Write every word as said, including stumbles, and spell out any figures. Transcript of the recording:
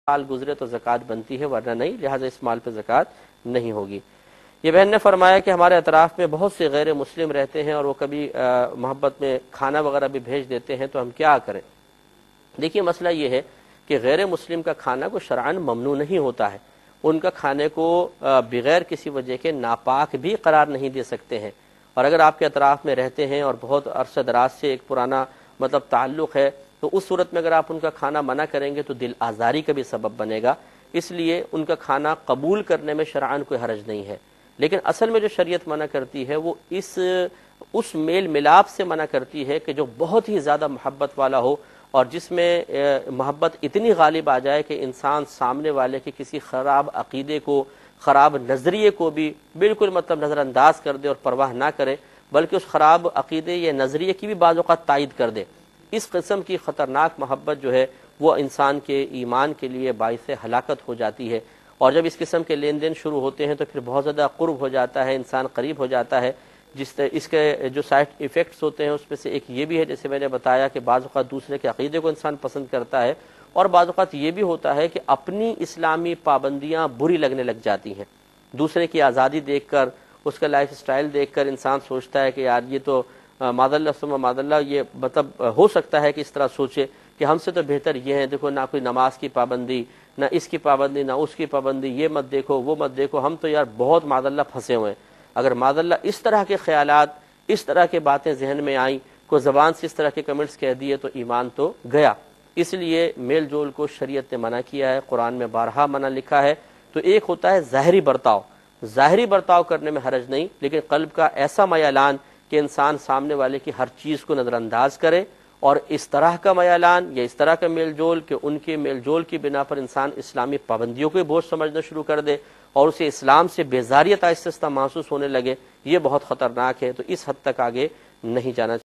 سال گزرے تو زکوٰۃ بنتی ہے ورنہ نہیں، لہٰذا اس مال پہ زکوٰۃ نہیں ہوگی۔ یہ بہن نے فرمایا کہ ہمارے اطراف میں بہت سے غیر مسلم رہتے ہیں اور وہ کبھی محبت میں کھانا وغیرہ بھی بھیج دیتے ہیں، تو ہم کیا کریں؟ دیکھیے مسئلہ یہ ہے کہ غیر مسلم کا کھانا کو شرعاً ممنوع نہیں ہوتا ہے، ان کا کھانے کو بغیر کسی وجہ کے ناپاک بھی قرار نہیں دے سکتے ہیں، اور اگر آپ کے اطراف میں رہتے ہیں اور بہت عرصہ دراز سے ایک پرانا مطلب تعلق ہے تو اس صورت میں اگر آپ ان کا کھانا منع کریں گے تو دل آزاری کا بھی سبب بنے گا، اس لیے ان کا کھانا قبول کرنے میں شرعاً کوئی حرج نہیں ہے۔ لیکن اصل میں جو شریعت منع کرتی ہے وہ اس اس میل ملاپ سے منع کرتی ہے کہ جو بہت ہی زیادہ محبت والا ہو اور جس میں محبت اتنی غالب آ جائے کہ انسان سامنے والے کے کسی خراب عقیدے کو، خراب نظریے کو بھی بالکل مطلب نظر انداز کر دے اور پرواہ نہ کرے، بلکہ اس خراب عقیدے یا نظریے کی بھی بعض اوقات تائید کر دے۔ اس قسم کی خطرناک محبت جو ہے وہ انسان کے ایمان کے لیے باعث ہلاکت ہو جاتی ہے، اور جب اس قسم کے لین دین شروع ہوتے ہیں تو پھر بہت زیادہ قرب ہو جاتا ہے، انسان قریب ہو جاتا ہے۔ جس اس کے جو سائڈ ایفیکٹس ہوتے ہیں اس میں سے ایک یہ بھی ہے، جیسے میں نے بتایا کہ بعض اوقات دوسرے کے عقیدے کو انسان پسند کرتا ہے، اور بعض اوقات یہ بھی ہوتا ہے کہ اپنی اسلامی پابندیاں بری لگنے لگ جاتی ہیں۔ دوسرے کی آزادی دیکھ کر، اس کا لائف سٹائل دیکھ کر انسان سوچتا ہے کہ یار یہ تو معاذ اللہ ثم معاذ اللہ، یہ مطلب ہو سکتا ہے کہ اس طرح سوچے کہ ہم سے تو بہتر یہ ہے، دیکھو نہ کوئی نماز کی پابندی، نہ اس کی پابندی، نہ اس کی پابندی، یہ مت دیکھو وہ مت دیکھو، ہم تو یار بہت معاذ اللہ پھنسے ہوئے ہیں۔ اگر معاذ اللہ اس طرح کے خیالات، اس طرح کے باتیں ذہن میں آئیں، کوئی زبان سے اس طرح کے کمنٹس کہہ دیے تو ایمان تو گیا۔ اس لیے میل جول کو شریعت نے منع کیا ہے، قرآن میں بارہا منع لکھا ہے۔ تو ایک ہوتا ہے ظاہری برتاؤ، ظاہری برتاؤ کرنے میں حرج نہیں، لیکن قلب کا ایسا میلان کہ انسان سامنے والے کی ہر چیز کو نظر انداز کرے، اور اس طرح کا میلان یا اس طرح کا میل جول کہ ان کے میل جول کی بنا پر انسان اسلامی پابندیوں کو بوجھ سمجھنا شروع کر دے اور اسے اسلام سے بیزاریت آہستہ آہستہ محسوس ہونے لگے، یہ بہت خطرناک ہے۔ تو اس حد تک آگے نہیں جانا چاہیے۔